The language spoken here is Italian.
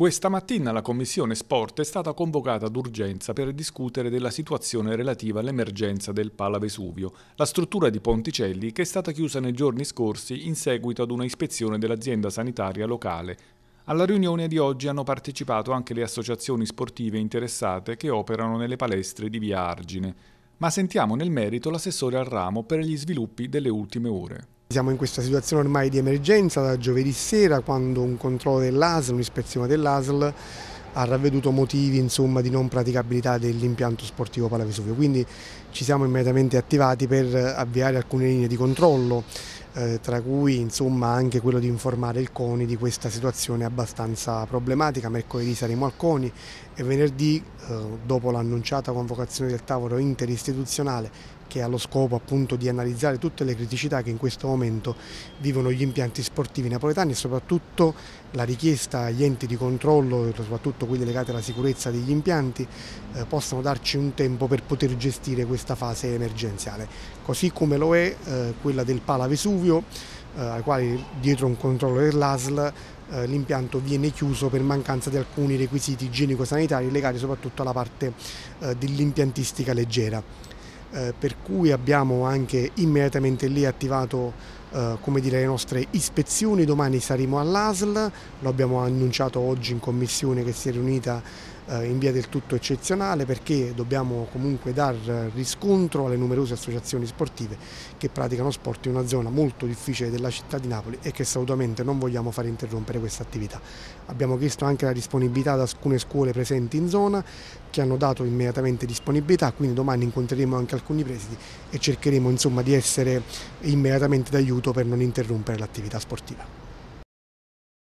Questa mattina la Commissione Sport è stata convocata d'urgenza per discutere della situazione relativa all'emergenza del Pala Vesuvio, la struttura di Ponticelli che è stata chiusa nei giorni scorsi in seguito ad una ispezione dell'azienda sanitaria locale. Alla riunione di oggi hanno partecipato anche le associazioni sportive interessate che operano nelle palestre di via Argine. Ma sentiamo nel merito l'assessore al ramo per gli sviluppi delle ultime ore. Siamo in questa situazione ormai di emergenza da giovedì sera, quando un controllo dell'ASL, un'ispezione dell'ASL ha ravveduto motivi di non praticabilità dell'impianto sportivo Pala Vesuvio. Quindi ci siamo immediatamente attivati per avviare alcune linee di controllo, tra cui anche quello di informare il CONI di questa situazione abbastanza problematica. Mercoledì saremo al CONI e venerdì, dopo l'annunciata convocazione del tavolo interistituzionale che ha lo scopo appunto di analizzare tutte le criticità che in questo momento vivono gli impianti sportivi napoletani e soprattutto la richiesta agli enti di controllo, soprattutto quelli legati alla sicurezza degli impianti, possano darci un tempo per poter gestire questa fase emergenziale, così come lo è quella del Pala Vesuvio, ai quali dietro un controllo dell'ASL l'impianto viene chiuso per mancanza di alcuni requisiti igienico-sanitari legati soprattutto alla parte dell'impiantistica leggera. Per cui abbiamo anche immediatamente lì attivato le nostre ispezioni. Domani saremo all'ASL, lo abbiamo annunciato oggi in commissione che si è riunita in via del tutto eccezionale, perché dobbiamo comunque dar riscontro alle numerose associazioni sportive che praticano sport in una zona molto difficile della città di Napoli e che assolutamente non vogliamo fare interrompere questa attività. Abbiamo chiesto anche la disponibilità da alcune scuole presenti in zona che hanno dato immediatamente disponibilità, quindi domani incontreremo anche alcuni presidi e cercheremo di essere immediatamente d'aiuto per non interrompere l'attività sportiva.